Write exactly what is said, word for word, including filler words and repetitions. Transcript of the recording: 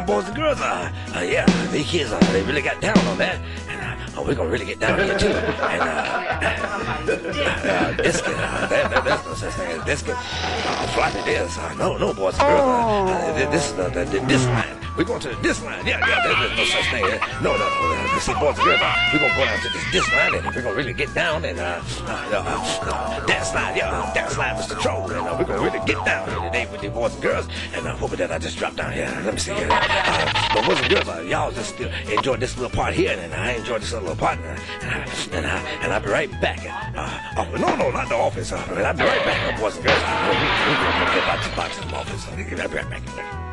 on, boys and girls. Uh, uh, yeah, these kids, uh, they really got down on that. And uh, oh, we're gonna really get down here too. And uh, uh, discus, uh, there, there, there's no such thing as discus. Uh, floppy disk. Uh, no, no, boys and girls. Uh, uh, this is the, the, the disc line. We're going to the disc line. Yeah, yeah, there, there's no such thing. No, no, no. Uh, see, boys and girls, uh, we're gonna go down to this disc line and we're gonna really get down and uh, uh, uh, uh, dance line. Yeah, uh, dance line, Mister Troll. And uh, we're gonna really get down here today with these boys and girls. And uh, hoping that I just dropped down here. Let me see here. Uh, but boys and girls, uh, y'all just uh, enjoy this little part here, and I enjoy this little part, and uh, and, uh, and I'll be right back. Uh, oh, no, no, not the office. Uh, I'll be right back, uh, boys and girls. We're gonna get back to the box in the office. I'll be right back.